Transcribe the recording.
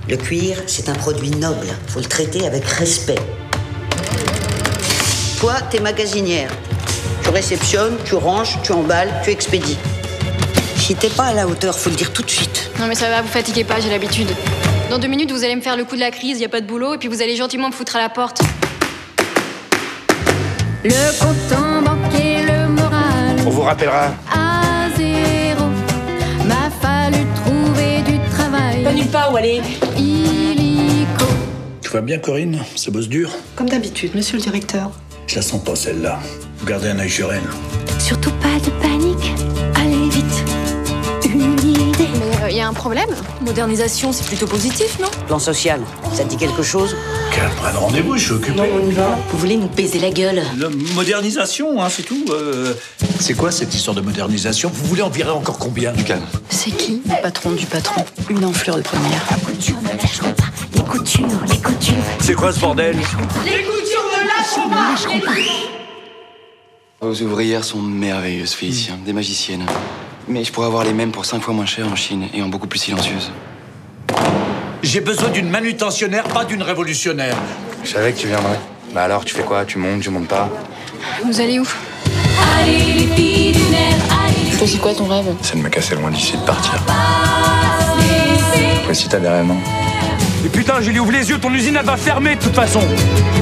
Le cuir, c'est un produit noble. Faut le traiter avec respect. Toi, t'es magasinière. Tu réceptionnes, tu ranges, tu emballes, tu expédies. Si t'es pas à la hauteur, faut le dire tout de suite. Non mais ça va, vous fatiguez pas, j'ai l'habitude. Dans 2 minutes, vous allez me faire le coup de la crise, y a pas de boulot, et puis vous allez gentiment me foutre à la porte. Le compte en banque et le moral On vous rappellera. à zéro. M'a fallu trouver du travail. Pas nulle part où aller. Illico. Tu vas bien, Corinne? Ça bosse dur? Comme d'habitude, monsieur le directeur. Je la sens pas, celle-là. Vous gardez un œil sur elle. Surtout pas de panique. Allez vite. Une idée. Mais y a un problème? Modernisation, c'est plutôt positif, non? Plan social, ça te dit quelque chose? Quel prenne rendez-vous, je suis occupé. Non, on y va. Vous voulez nous baiser la gueule? Modernisation, hein, c'est tout. C'est quoi cette histoire de modernisation? Vous voulez en virer encore combien? Du calme. C'est qui le patron du patron? Une enflure de première. La couture ne lâcheront pas. Les coutures, les coutures. C'est quoi ce bordel? Vos ouvrières sont merveilleuses, Félicien, des magiciennes. Mais je pourrais avoir les mêmes pour 5 fois moins cher en Chine et en beaucoup plus silencieuses. J'ai besoin d'une manutentionnaire, pas d'une révolutionnaire. Je savais que tu viendrais. Bah alors, tu fais quoi? Tu montes pas? Vous allez où? Allez les filles du nerf. Allez. C'est quoi ton rêve? C'est de me casser loin d'ici, de partir. Toi aussi, t'as des rêves, non? Et putain, Julie, ouvre les yeux, ton usine elle va fermer de toute façon.